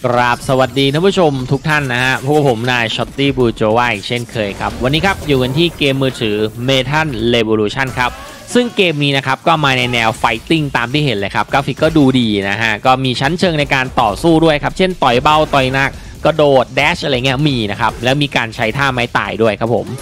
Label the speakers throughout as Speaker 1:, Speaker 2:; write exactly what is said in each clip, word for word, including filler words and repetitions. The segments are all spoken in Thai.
Speaker 1: กราบสวัสดีท่านผู้ชมทุกท่านนะฮะพวกผมนายช็อตตี้บูโจวาอีกเช่นเคยครับวันนี้ครับอยู่กันที่เกมมือถือ Metal Revolution ครับซึ่งเกมนี้นะครับก็มาในแนวไฟติ้งตามที่เห็นเลยครับกราฟิกก็ดูดีนะฮะก็มีชั้นเชิงในการต่อสู้ด้วยครับเช่นต่อยเบาต่อยหนักกระโดดแดชอะไรเงี้ยมีนะครับแล้วมีการใช้ท่าไม้ตายด้วยครับผม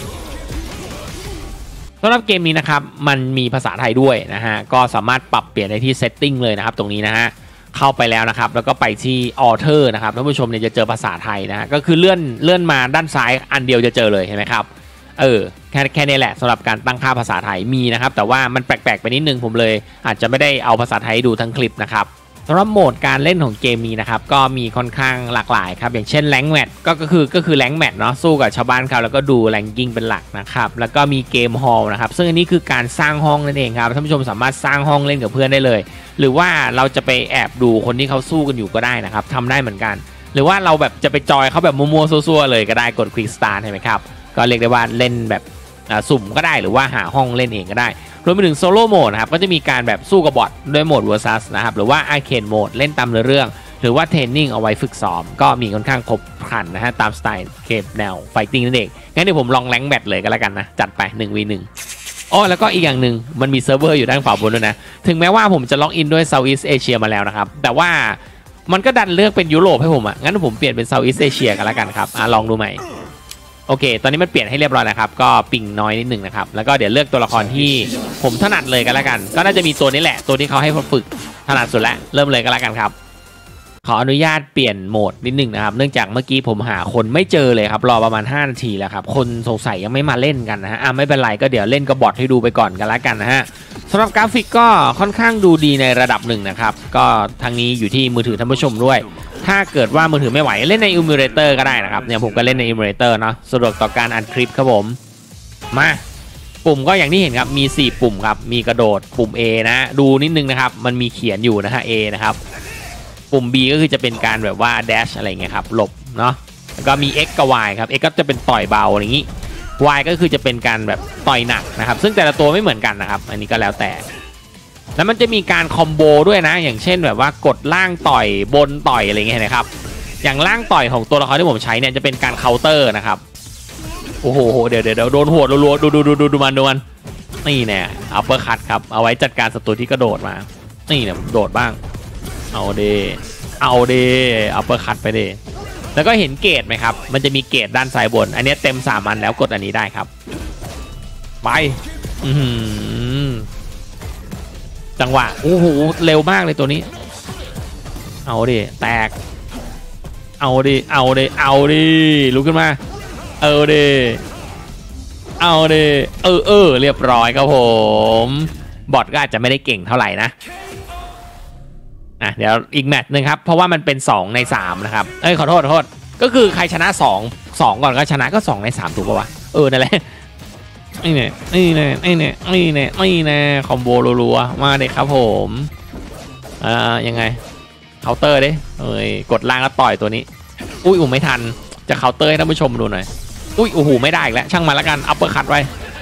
Speaker 1: สำหรับเกมนี้นะครับมันมีภาษาไทยด้วยนะฮะก็สามารถปรับเปลี่ยนได้ที่ Setting เลยนะครับตรงนี้นะฮะเข้าไปแล้วนะครับแล้วก็ไปที่ Author นะครับท่านผู้ชมเนี่ยจะเจอภาษาไทยนะฮะก็คือเลื่อนเลื่อนมาด้านซ้ายอันเดียวจะเจอเลยเห็นไหมครับเออแค่แค่นี้แหละสำหรับการตั้งค่าภาษาไทยมีนะครับแต่ว่ามันแปลกๆไปนิดนึงผมเลยอาจจะไม่ได้เอาภาษาไทยดูทั้งคลิปนะครับสำหรับโหมดการเล่นของเกมนี้นะครับก็มีค่อนข้างหลากหลายครับอย่างเช่นแรงค์แมทก็ก็คือก็คือแรงค์แมทเนาะสู้กับชาวบ้านเขาแล้วก็ดูแรงกิ้งเป็นหลักนะครับแล้วก็มีเกมฮอลนะครับซึ่งอันนี้คือการสร้างห้องนั่นเองครับท่านผู้ชมสามารถสร้างห้องเล่นกับเพื่อนได้เลยหรือว่าเราจะไปแอบดูคนที่เขาสู้กันอยู่ก็ได้นะครับทำได้เหมือนกันหรือว่าเราแบบจะไปจอยเขาแบบมัวๆซัวๆเลยก็ได้กด Quick Start เห็นไหมครับก็เรียกได้ว่าเล่นแบบสุ่มก็ได้หรือว่าหาห้องเล่นเองก็ได้รวมไปถึงโซโล่โหมดนะครับก็จะมีการแบบสู้กับบอทด้วยโหมด versus นะครับหรือว่า arcade โหมดเล่นตามเรื่องหรือว่าเทรนนิ่งเอาไว้ฝึกซ้อมก็มีค่อนข้างครบครันนะฮะตามสไตล์เกมแนวไฟติ้งนั่นเองงั้นเดี๋ยวผมลองแรงค์แบทเลยก็แล้วกันนะจัดไป หนึ่ง วี หนึ่ง อ๋อแล้วก็อีกอย่างหนึ่งมันมีเซิร์ฟเวอร์อยู่ด้านขวาบนด้วยนะถึงแม้ว่าผมจะล็อกอินด้วย Southeast Asia มาแล้วนะครับแต่ว่ามันก็ดันเลือกเป็นยุโรปให้ผมอ่ะงั้นผมเปลี่ยนเป็น Southeast Asia กันแล้วกันครับอ่ะลองดูใหม่โอเคตอนนี้มันเปลี่ยนให้เรียบร้อยแล้วครับก็ปิงน้อยนิดหนึ่งนะครับแล้วก็เดี๋ยวเลือกตัวละครที่ผมถนัดเลยกันแล้วกันก็น่าจะมีตัวนี้แหละตัวที่เขาให้ฝึกถนัดสุดแล้วเริ่มเลยกันแล้วกันครับขออนุญาตเปลี่ยนโหมดนิดหนึ่งนะครับเนื่องจากเมื่อกี้ผมหาคนไม่เจอเลยครับรอประมาณห้านาทีแล้วครับคนสงสัยยังไม่มาเล่นกันนะฮะอ่ะไม่เป็นไรก็เดี๋ยวเล่นกับบอทให้ดูไปก่อนกันแล้วกันนะฮะสำหรับกราฟิกก็ค่อนข้างดูดีในระดับหนึ่งนะครับก็ทางนี้อยู่ที่มือถือท่านผู้ชมด้วยถ้าเกิดว่ามือถือไม่ไหวเล่นในอิมูเลเตอร์ก็ได้นะครับเนี่ยผมก็เล่นในอิมูเลเตอร์เนาะสะดวกต่อการอัดคลิปครับผมมาปุ่มก็อย่างที่เห็นครับมีสี่ปุ่มครับมีกระโดดปุ่ม A นะดูนิดนึงนะครับมันมีเขียนอยู่นะฮะ A นะครับปุ่ม B ก็คือจะเป็นการแบบว่า dash อะไรเงี้ยครับหลบเนาะแล้วก็มี X กับ Y ครับ X ก็จะเป็นต่อยเบาอะไรอย่างนี้ Y ก็คือจะเป็นการแบบต่อยหนักนะครับซึ่งแต่ละตัวไม่เหมือนกันนะครับอันนี้ก็แล้วแต่แล้วมันจะมีการคอมโบด้วยนะอย่างเช่นแบบว่ากดล่างต่อยบนต่อยอะไรเงี้ยนะครับอย่างล่างต่อยของตัวละครที่ผมใช้เนี่ยจะเป็นการเคาน์เตอร์นะครับโอ้โหเดี๋ยวเดี๋ยวโดนหัวรัวๆดูดูดูดูดูมันดูมันนี่เนี่ยอัปเปอร์คัตครับเอาไว้จัดการศัตรูที่กระโดดมานี่เนี่ยโดดบ้างเอาเดเอาเดอัปเปอร์คัตไปเดแล้วก็เห็นเกรดไหมครับมันจะมีเกรดด้านซ้ายบนอันนี้เต็มสามอันแล้วกดอันนี้ได้ครับไปอือจังหวะโอ้โหเร็วมากเลยตัวนี้เอาดิแตกเอาดิเอาดิเอาดิลุกขึ้นมาเออดิเอาดิเออเออเรียบร้อยครับผมบอทก็อาจจะไม่ได้เก่งเท่าไหร่นะอ่ะเดี๋ยวอีกแมตช์นึงครับเพราะว่ามันเป็นสองในสามนะครับเอ้ยขอโทษขอโทษก็คือใครชนะสอง สองก่อนก็ชนะก็สองในสามถูกป่ะวะเออนั่นแหละนี่เนี่ยนี่เนี่ยนี่เนี่ยนี่เนี่ยนี่เนี่ยคอมโบรัวๆมาเด็กครับผมอ่ายังไงเคาน์เตอร์ดิเอ้ยกดล่างแล้วต่อยตัวนี้อุ้ยอุ้มไม่ทันจะเคาน์เตอร์ให้ท่านผู้ชมดูหน่อยอุ้ยโอ้โหไม่ได้อีกแล้วช่างมาแล้วกันอัปเปอร์คัตไว้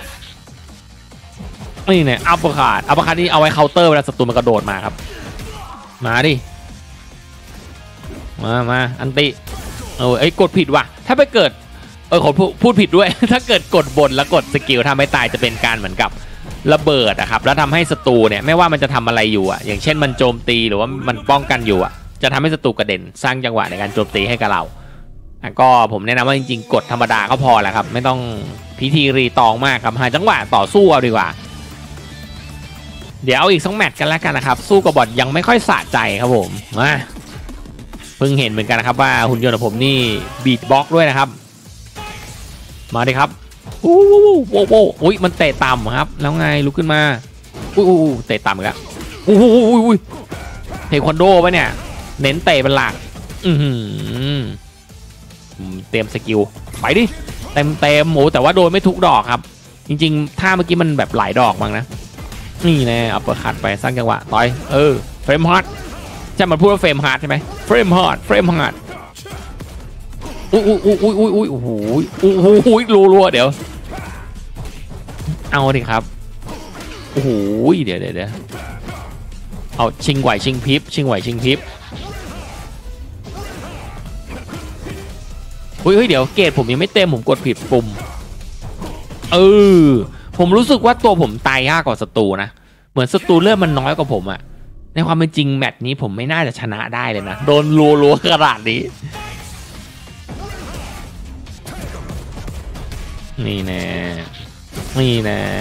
Speaker 1: นี่เนี่ยอัปเปอร์คัตอัปเปอร์คัตนี่เอาไว้เคาน์เตอร์เวลาศัตรูมันกระโดดมาครับมาดิมามาอันติเออไอ้กดผิดว่ะถ้าไปเกิดเออขอพูดผิดด้วยถ้าเกิดกดบนแล้วกดสกิลทำให้ตายจะเป็นการเหมือนกับระเบิดอะครับแล้วทำให้ศัตรูเนี่ยไม่ว่ามันจะทำอะไรอยู่อะอย่างเช่นมันโจมตีหรือว่ามันป้องกันอยู่อะจะทำให้ศัตรูกระเด็นสร้างจังหวะในการโจมตีให้กับเราก็ผมแนะนำว่าจริงๆกดธรรมดาก็พอแหละครับไม่ต้องพิธีรีตองมากครับหาจังหวะต่อสู้เอาดีกว่าเดี๋ยวเอาอีกสักแมตช์กันแล้วกันนะครับสู้กับบอทยังไม่ค่อยสะใจครับผมมาเพิ่งเห็นเหมือนกันนะครับว่าหุ่นยนต์ของผมนี่บีทบ็อกด้วยนะครับมาดิครับโอ้โหโอ้โหอุ้ยมันเตะต่ำครับแล้วไงลุกขึ้นมาอุ้ยอุ้ยเตะต่ำอีกแล้วโอ้โหอุ้ยเทควันโดปะเนี่ยเน้นเตะเป็นหลักอือเตรียมสกิลไปดิเต็มเต็มโอ้แต่ว่าโดนไม่ทุกดอกครับจริงๆถ้าเมื่อกี้มันแบบหลายดอกมั้งนะนี่แน่อัปเปอร์คัตไปสร้างจังหวะต่อยเออเฟรมฮอตจะมันพูดว่าเฟรมฮาร์ดใช่ไหมเฟรมฮอตเฟรมฮาร์ดอุ้ยอุ้ยอุ้ยอุ้ยอุ้ยโอ้โหโอ้โหรัวๆเดี๋ยวเอาดิครับโอ้โหเดี๋ยวเดี๋ยวเดี๋ยวเอาชิงไหวชิงพริบชิงไหวชิงพริบเฮ้ยเดี๋ยวเกรดผมยังไม่เต็มผมกดผิดปุ่มเออผมรู้สึกว่าตัวผมตายยากกว่าศัตรูนะเหมือนศัตรูเลือดมันน้อยกว่าผมอะในความเป็นจริงแมตช์นี้ผมไม่น่าจะชนะได้เลยนะโดนรัวๆขนาดนี้นี่แน่นี่แน่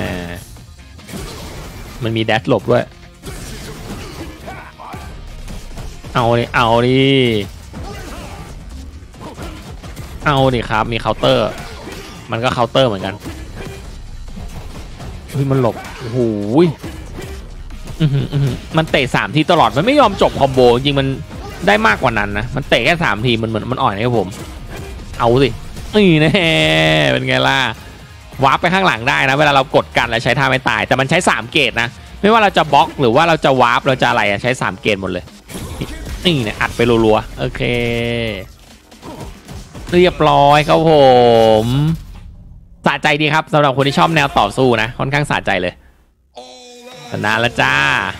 Speaker 1: มันมีแดชหลบด้วยเอาดิเอาดิเอาดิครับมีเคาน์เตอร์มันก็เคาน์เตอร์เหมือนกันเฮ้ยมันหลบโอ้โหมันเตะสามทีตลอดมันไม่ยอมจบคอมโบจริงมันได้มากกว่านั้นนะมันเตะแค่สามทีมันเหมือนมันอ่อนให้ผมเอาสินี่แน่เป็นไงล่ะวาร์ปไปข้างหลังได้นะเวลาเรากดกันแล้วใช้ท่าไม่ตายแต่มันใช้สามเกตนะไม่ว่าเราจะบล็อกหรือว่าเราจะวาร์ปเราจะอะไรใช้สามเกตหมดเลยนี่เนี่ยอัดไปรัวๆโอเคเรียบร้อยครับผมสะใจดีครับสำหรับคนที่ชอบแนวต่อสู้นะค่อนข้างสะใจเลยชนะแล้วจ้า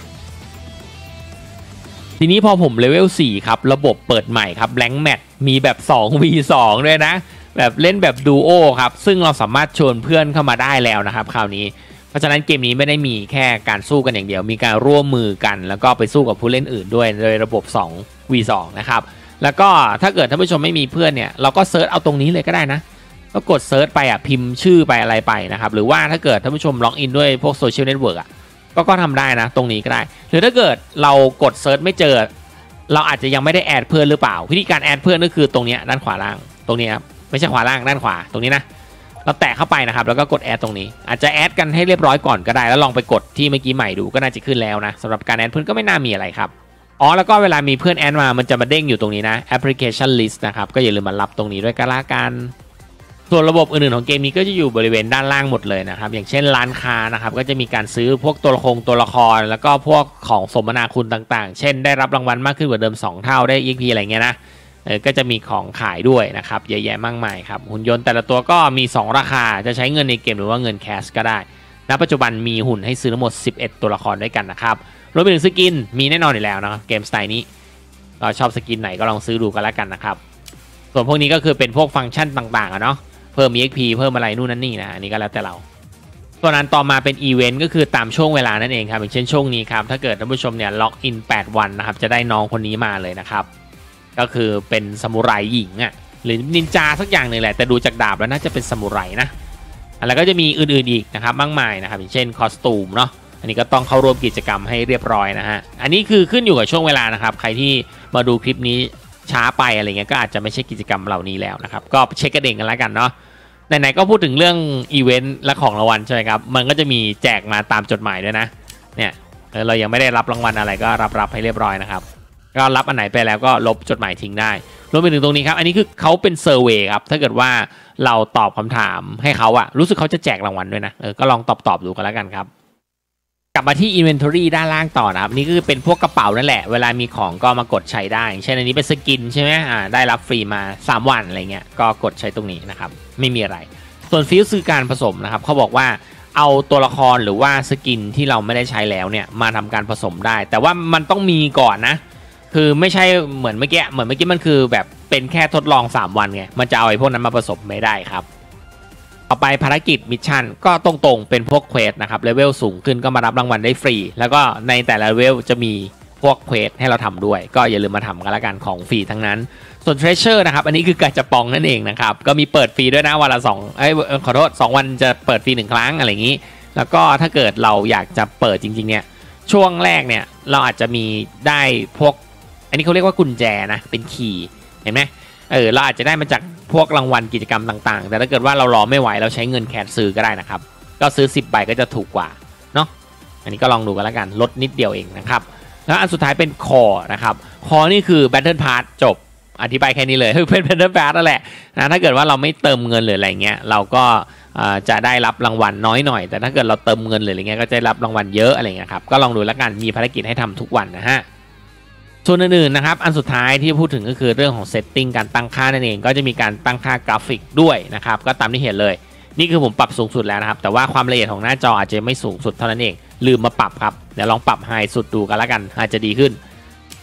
Speaker 1: ทีนี้พอผมเลเวลสี่ครับระบบเปิดใหม่ครับแบล็งแมทมีแบบ สอง วี สอง ด้วยนะแบบเล่นแบบดูโอครับซึ่งเราสามารถชวนเพื่อนเข้ามาได้แล้วนะครับคราวนี้เพราะฉะนั้นเกมนี้ไม่ได้มีแค่การสู้กันอย่างเดียวมีการร่วมมือกันแล้วก็ไปสู้กับผู้เล่นอื่นด้วยโดยระบบ สอง วี สอง นะครับแล้วก็ถ้าเกิดท่านผู้ชมไม่มีเพื่อนเนี่ยเราก็เซิร์ชเอาตรงนี้เลยก็ได้นะก็กดเซิร์ชไปอ่ะพิมพ์ชื่อไปอะไรไปนะครับหรือว่าถ้าเกิดท่านผู้ชมล็อกอินด้วยพวกโซเชียลเน็ตเวิร์กอ่ะก็ก็ทำได้นะตรงนี้ก็ได้หรือถ้าเกิดเรากดเซิร์ชไม่เจอเราอาจจะยังไม่ได้แอดเพื่อนหรือเปล่าวิธีการแอดเพื่อนก็คือตรงนี้ด้านขวาล่างตรงนี้ครับไม่ใช่ขวาล่างด้านขวาตรงนี้นะเราแตะเข้าไปนะครับแล้วก็กดแอดตรงนี้อาจจะแอดกันให้เรียบร้อยก่อนก็ได้แล้วลองไปกดที่เมื่อกี้ใหม่ดูก็น่าจะขึ้นแล้วนะสำหรับการแอดเพื่อนก็ไม่น่ามีอะไรครับอ๋อแล้วก็เวลามีเพื่อนแอดมามันจะมาเด้งอยู่ตรงนี้นะ application list นะครับก็อย่าลืมมารับตรงนี้ด้วยกันละกันส่วนระบบอื่นๆของเกมนี้ก็จะอยู่บริเวณด้านล่างหมดเลยนะครับอย่างเช่นร้านค้านะครับก็จะมีการซื้อพวกตัวละครตัวละครแล้วก็พวกของสมนาคุณต่างๆเช่นได้รับรางวัลมากขึ้นกว่าเดิมสองเท่าได้ อี เอ็ก พี อะไรเงี้ยนะเออก็จะมีของขายด้วยนะครับเยอะแยะมากมายครับหุ่นยนต์แต่ละตัวก็มีสองราคาจะใช้เงินในเกมหรือว่าเงินแคชก็ได้ณปัจจุบันมีหุ่นให้ซื้อทั้งหมดสิบเอ็ดตัวละครด้วยกันนะครับรวมไปถึงสกินมีแน่นอนอยู่แล้วนะครับเกมสไตล์นี้เราชอบสกินไหนก็ลองซื้อดูกันแล้วกันนะครับส่วนพวกนี้ก็คือเป็นพวกฟังก์ชันต่างๆอะเนาะเพิ่ม อี เอ็ก พี เพิ่มอะไรนู่นนั่นนี่นะอันนี้ก็แล้วแต่เราส่วนนั้นต่อมาเป็นอีเวนต์ก็คือตามช่วงเวลานั่นเองครับอย่างเช่นช่วงนี้ครับถ้าเกิดท่านผู้ชมเนี่ยล็อกอินแปดวันนะครับจะได้น้องคนนี้มาเลยนะครับก็คือเป็นซามูไรหญิงอ่ะหรือนินจาสักอย่างหนึ่งแหละแต่ดูจากดาบแล้วน่าจะเป็นซามูไรนะแล้วก็จะมีอื่นๆอีกนะครับมากมายนะครับอย่างเช่นคอสตูมเนาะอันนี้ก็ต้องเข้าร่วมกิจกรรมให้เรียบร้อยนะฮะอันนี้คือขึ้นอยู่กับช่วงเวลานะครับใครที่มาดูคลิปนี้ช้าไปอะไรเงี้ยก็อาจจะไม่ใช่กิจกรรมเหล่านี้แล้วนะครับก็เช็คกระเด้งกันแล้วกันเนาะไหนๆก็พูดถึงเรื่องอีเวนต์และของรางวัลใช่ไหมครับมันก็จะมีแจกมาตามจดหมายด้วยนะเนี่ยเรายังไม่ได้รับรางวัลอะไรก็รับรับให้เรียบร้อยนะครับก็รับอันไหนไปแล้วก็ลบจดหมายทิ้งได้รวมไปถึงตรงนี้ครับอันนี้คือเขาเป็นเซอร์เวย์ครับถ้าเกิดว่าเราตอบคำถามให้เขาอะรู้สึกเขาจะแจกรางวัลด้วยนะเออก็ลองตอบตอบดูกันแล้วกันครับกลับมาที่ Inventory ด้านล่างต่อนะครับนี่คือเป็นพวกกระเป๋านั่นแหละเวลามีของก็มากดใช้ได้เช่นอันนี้เป็นสกินใช่ไหมอ่าได้รับฟรีมาสามวันอะไรเงี้ยก็กดใช้ตรงนี้นะครับไม่มีอะไรส่วนฟิลคือการผสมนะครับเขาบอกว่าเอาตัวละครหรือว่าสกินที่เราไม่ได้ใช้แล้วเนี่ยมาทำการผสมได้แต่ว่ามันต้องมีก่อนนะคือไม่ใช่เหมือนเมื่อกี้เหมือนเมื่อกี้มันคือแบบเป็นแค่ทดลองสามวันไงมันจะเอาไอ้พวกนั้นมาผสมไม่ได้ครับต่อไปภารกิจมิชชั่นก็ตรงๆเป็นพวกเควสนะครับเลเวลสูงขึ้นก็มารับรางวัลได้ฟรีแล้วก็ในแต่ละเลเวลจะมีพวกเควสให้เราทำด้วยก็อย่าลืมมาทำกันละกันของฟรีทั้งนั้นส่วน Treasure นะครับอันนี้คือกาจะปองนั่นเองนะครับก็มีเปิดฟรีด้วยนะวันละสองเอ้ยขอโทษสองวันจะเปิดฟรีหนึ่งครั้งอะไรอย่างนี้แล้วก็ถ้าเกิดเราอยากจะเปิดจริงๆเนี่ยช่วงแรกเนี่ยเราอาจจะมีได้พวกอันนี้เขาเรียกว่ากุญแจนะเป็นคีย์เห็นไหมเออเราอาจจะได้มาจากพวกรางวัลกิจกรรมต่างๆแต่ถ้าเกิดว่าเรารอไม่ไหวเราใช้เงินแคชซื้อก็ได้นะครับก็ซื้อสิบใบก็จะถูกกว่าเนาะอันนี้ก็ลองดูกันแล้วกันลดนิดเดียวเองนะครับแล้วอันสุดท้ายเป็นคอนะครับคอนี่คือ Battle Pass จบอธิบายแค่นี้เลยเป็น Battle Pass นั่นแหละนะถ้าเกิดว่าเราไม่เติมเงินหรืออะไรเงี้ยเราก็จะได้รับรางวัลน้อยหน่อยแต่ถ้าเกิดเราเติมเงินหรืออะไรเงี้ยก็จะได้รับรางวัลเยอะอะไรเงี้ยครับก็ลองดูแล้วกันมีภารกิจให้ทำทุกวันนะฮะส่วนอื่นๆนะครับอันสุดท้ายที่พูดถึงก็คือเรื่องของเซตติ้งการตั้งค่านั่นเองก็จะมีการตั้งค่ากราฟิกด้วยนะครับก็ตามที่เห็นเลยนี่คือผมปรับสูงสุดแล้วนะครับแต่ว่าความละเอียดของหน้าจออาจจะไม่สูงสุดเท่านั้นเองลืมมาปรับครับเดี๋ยวลองปรับไฮสุดดูกันแล้วกันอาจจะดีขึ้น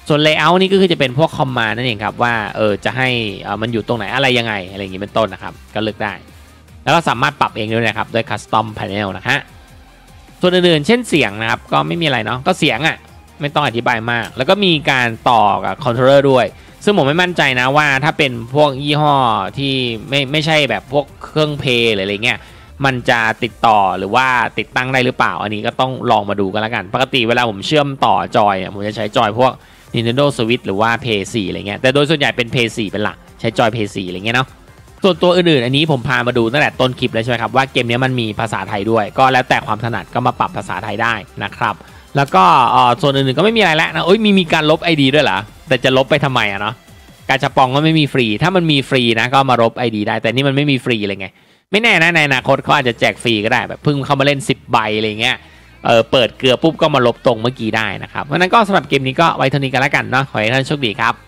Speaker 1: ส่วน layout นี่ก็คือจะเป็นพวกคอมมานด์นั่นเองครับว่าเออจะให้มันอยู่ตรงไหนอะไรยังไงอะไรอย่างนี้เป็นต้นนะครับก็เลือกได้แล้วก็สามารถปรับเองด้วยนะครับด้วย custom panel นะฮะส่วนอื่นๆเช่นเสียงนะครับก็ไม่มีอะไรเนาะก็เสียงอ่ะไม่ต้องอธิบายมากแล้วก็มีการต่อกับคอนโทรลเลอร์ด้วยซึ่งผมไม่มั่นใจนะว่าถ้าเป็นพวกยี่ห้อที่ไม่ไม่ใช่แบบพวกเครื่องเพย์หรืออะไรเงี้ยมันจะติดต่อหรือว่าติดตั้งได้หรือเปล่าอันนี้ก็ต้องลองมาดูกันแล้วกันปกติเวลาผมเชื่อมต่อจอยเนี่ยผมจะใช้จอยพวก Nintendo Switch หรือว่า พี เอ โฟร์ อะไรเงี้ยแต่โดยส่วนใหญ่เป็น พี เอ โฟร์ เป็นหลักใช้จอย พี เอ โฟร์ อะไรเงี้ยเนาะส่วนตัวอื่นๆอันนี้ผมพามาดูตั้งแต่ต้นคลิปแล้วใช่ไหมครับว่าเกมนี้มันมีภาษาไทยด้วยก็แล้วแต่ความถนัดก็มาปรับภาษาไทยได้นะครับแล้วก็ส่วนอื่นๆก็ไม่มีอะไรแล้วนะโอ้ยมีมีการลบ ไอ ดี ด้วยเหรอแต่จะลบไปทำไมอะเนาะกาชาปองก็ไม่มีฟรีถ้ามันมีฟรีนะก็มาลบ ไอ ดี ได้แต่นี่มันไม่มีฟรีเลยไงไม่แน่นะในอนาคตเขาอาจจะแจกฟรีก็ได้แบบเพิ่งเข้ามาเล่นสิบใบอะไรเงี้ยเออเปิดเกลือปุ๊บก็มาลบตรงเมื่อกี้ได้นะครับเพราะนั้นก็สำหรับเกมนี้ก็ไว้เท่านี้กันแล้วกันเนาะขอให้ท่านโชคดีครับ